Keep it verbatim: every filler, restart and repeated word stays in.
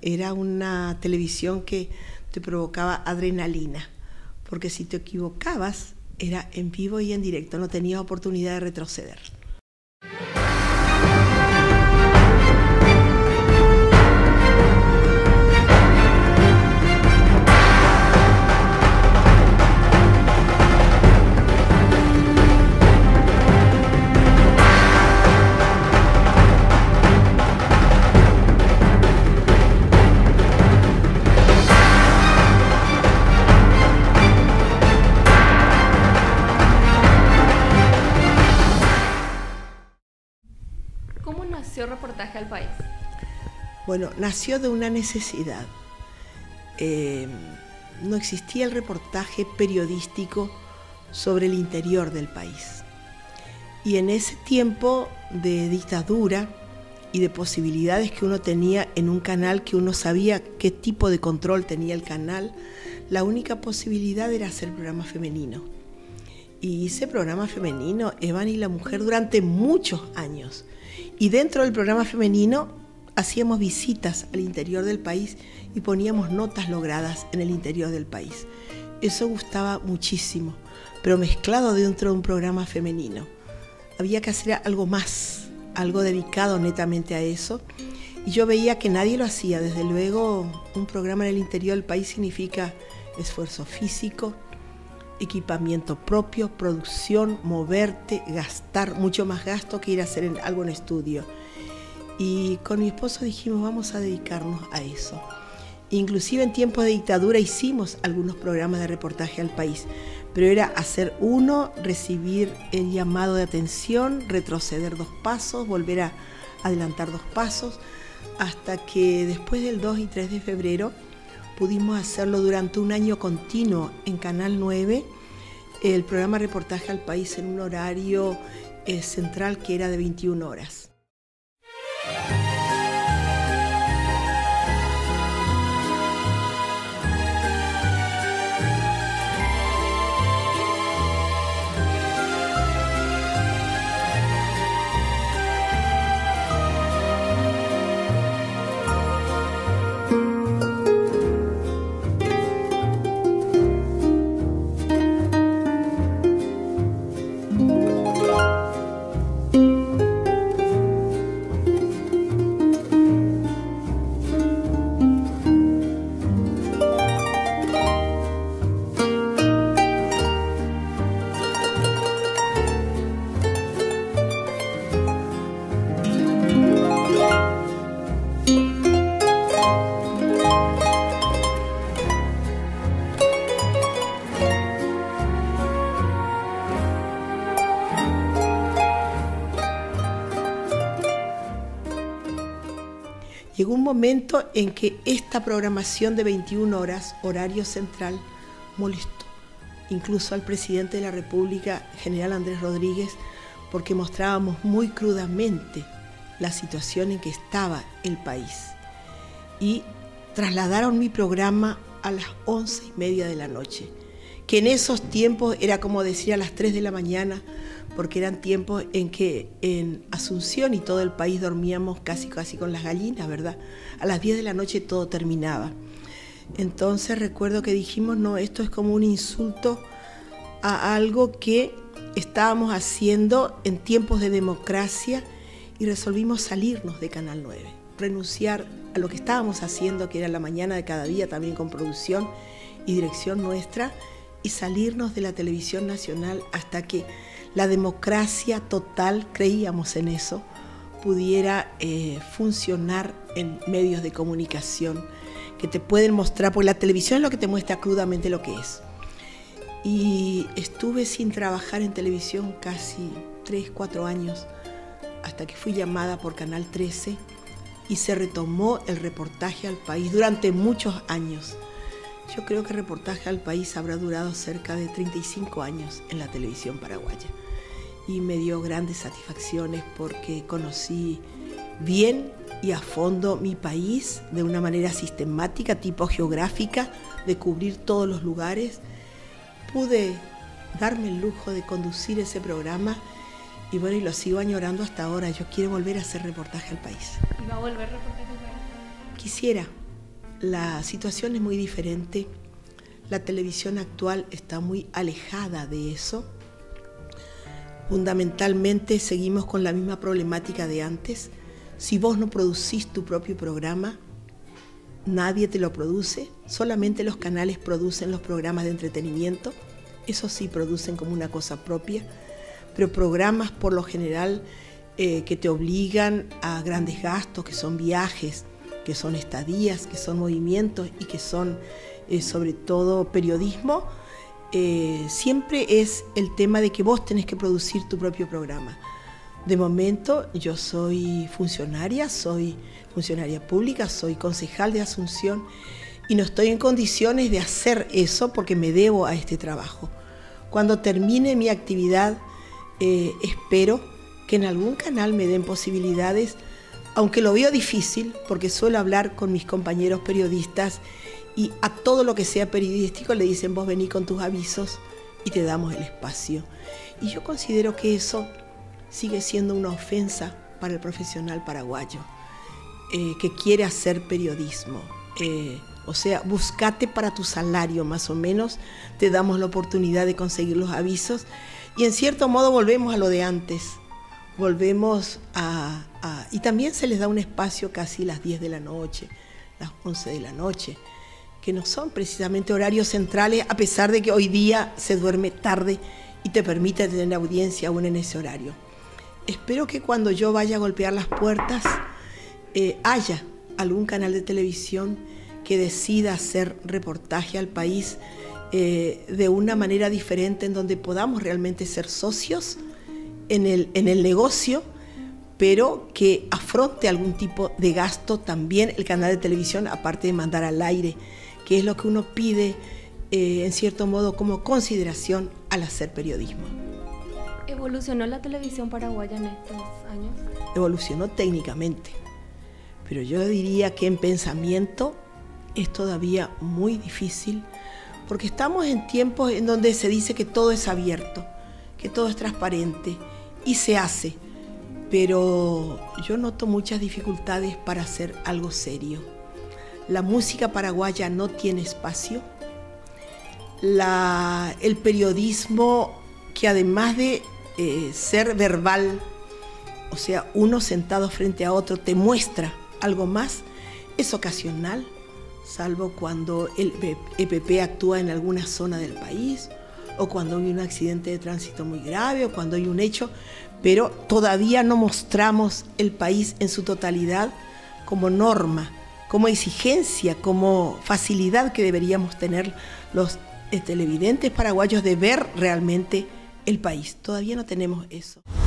Era una televisión que te provocaba adrenalina, porque si te equivocabas era en vivo y en directo, no tenías oportunidad de retroceder. Reportaje al País? Bueno, nació de una necesidad. Eh, no existía el reportaje periodístico sobre el interior del país. Y en ese tiempo de dictadura y de posibilidades que uno tenía en un canal, que uno sabía qué tipo de control tenía el canal, la única posibilidad era hacer programa femenino. Y hice programa femenino, Evan y la mujer, durante muchos años. Y dentro del programa femenino hacíamos visitas al interior del país y poníamos notas logradas en el interior del país. Eso gustaba muchísimo, pero mezclado dentro de un programa femenino. Había que hacer algo más, algo dedicado netamente a eso. Y yo veía que nadie lo hacía. Desde luego, un programa en el interior del país significa esfuerzo físico, equipamiento propio, producción, moverte, gastar, mucho más gasto que ir a hacer algo en estudio. Y con mi esposo dijimos, vamos a dedicarnos a eso. Inclusive en tiempos de dictadura hicimos algunos programas de reportaje al país, pero era hacer uno, recibir el llamado de atención, retroceder dos pasos, volver a adelantar dos pasos, hasta que después del dos y tres de febrero pudimos hacerlo durante un año continuo en Canal nueve, el programa Reportaje al País en un horario eh, central que era de veintiuna horas. Llegó un momento en que esta programación de veintiuna horas, horario central, molestó incluso al presidente de la República, general Andrés Rodríguez, porque mostrábamos muy crudamente la situación en que estaba el país. Y trasladaron mi programa a las once y media de la noche, que en esos tiempos era como decir a las tres de la mañana, porque eran tiempos en que en Asunción y todo el país dormíamos casi, casi con las gallinas, ¿verdad? A las diez de la noche todo terminaba. Entonces recuerdo que dijimos, no, esto es como un insulto a algo que estábamos haciendo en tiempos de democracia, y resolvimos salirnos de Canal nueve, renunciar a lo que estábamos haciendo, que era la mañana de cada día, también con producción y dirección nuestra, y salirnos de la televisión nacional hasta que la democracia total, creíamos en eso, pudiera eh, funcionar en medios de comunicación que te pueden mostrar, porque la televisión es lo que te muestra crudamente lo que es. Y estuve sin trabajar en televisión casi tres, cuatro años, hasta que fui llamada por Canal trece y se retomó el reportaje al país durante muchos años. Yo creo que el reportaje al país habrá durado cerca de treinta y cinco años en la televisión paraguaya. Y me dio grandes satisfacciones porque conocí bien y a fondo mi país de una manera sistemática, tipo geográfica, de cubrir todos los lugares. Pude darme el lujo de conducir ese programa y bueno, y lo sigo añorando hasta ahora. Yo quiero volver a hacer reportaje al país. ¿Y va a volver reportaje al país? Quisiera, la situación es muy diferente. La televisión actual está muy alejada de eso. Fundamentalmente seguimos con la misma problemática de antes. Si vos no producís tu propio programa, nadie te lo produce. Solamente los canales producen los programas de entretenimiento. Eso sí producen como una cosa propia. Pero programas por lo general eh, que te obligan a grandes gastos, que son viajes, que son estadías, que son movimientos y que son eh, sobre todo periodismo, eh, siempre es el tema de que vos tenés que producir tu propio programa. De momento yo soy funcionaria, soy funcionaria pública, soy concejal de Asunción y no estoy en condiciones de hacer eso porque me debo a este trabajo. Cuando termine mi actividad, eh, espero que en algún canal me den posibilidades, aunque lo veo difícil porque suelo hablar con mis compañeros periodistas y a todo lo que sea periodístico le dicen vos vení con tus avisos y te damos el espacio. Y yo considero que eso sigue siendo una ofensa para el profesional paraguayo eh, que quiere hacer periodismo. Eh, o sea, buscate para tu salario más o menos, te damos la oportunidad de conseguir los avisos y en cierto modo volvemos a lo de antes. Volvemos a, a... Y también se les da un espacio casi las diez de la noche, las once de la noche, que no son precisamente horarios centrales, a pesar de que hoy día se duerme tarde y te permite tener audiencia aún en ese horario. Espero que cuando yo vaya a golpear las puertas eh, haya algún canal de televisión que decida hacer reportaje al país eh, de una manera diferente, en donde podamos realmente ser socios en el, en el negocio, pero que afronte algún tipo de gasto también el canal de televisión, aparte de mandar al aire, que es lo que uno pide eh, en cierto modo como consideración al hacer periodismo. ¿Evolucionó la televisión paraguaya en estos años? Evolucionó técnicamente, pero yo diría que en pensamiento es todavía muy difícil, porque estamos en tiempos en donde se dice que todo es abierto, que todo es transparente y se hace, pero yo noto muchas dificultades para hacer algo serio. La música paraguaya no tiene espacio. La, el periodismo, que además de eh, ser verbal, o sea, uno sentado frente a otro te muestra algo más, es ocasional, salvo cuando el E P P actúa en alguna zona del país, o cuando hay un accidente de tránsito muy grave, o cuando hay un hecho, pero todavía no mostramos el país en su totalidad como norma, como exigencia, como facilidad que deberíamos tener los televidentes paraguayos de ver realmente el país. Todavía no tenemos eso.